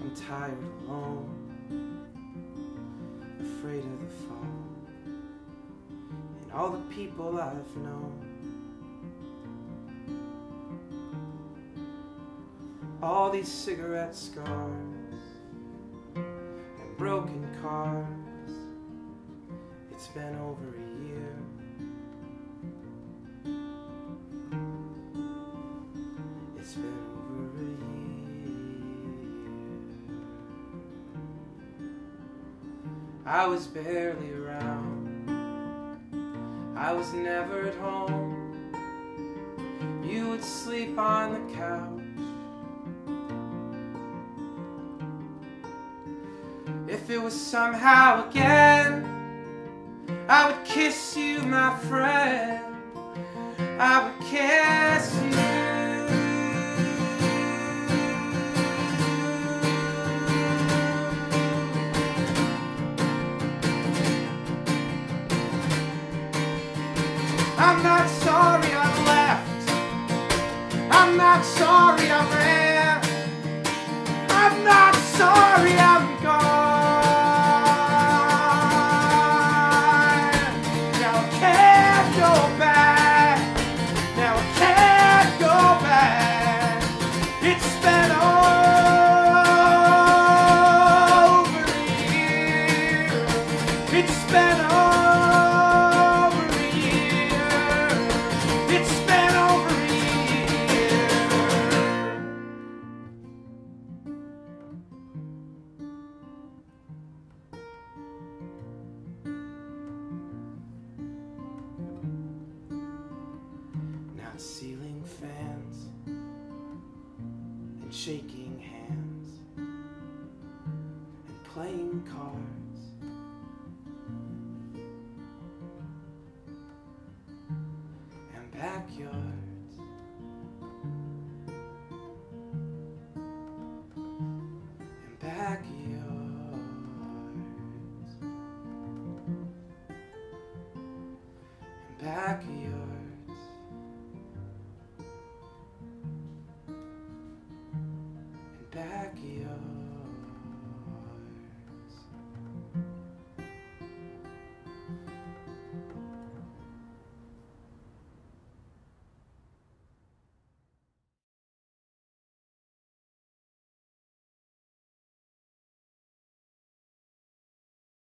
I'm tired alone, afraid of the fall, and all the people I've known. All these cigarette scars and broken cars. It's been over a year. It's been over a year. I was barely around. I was never at home. You would sleep on the couch. If it was somehow again, I would kiss you, my friend. I would kiss you. I'm not sorry I left. I'm not sorry I ran. I'm not sorry I'm gone. Ceiling fans and shaking hands and playing cards and backyards and backyards and backyards. Backyard.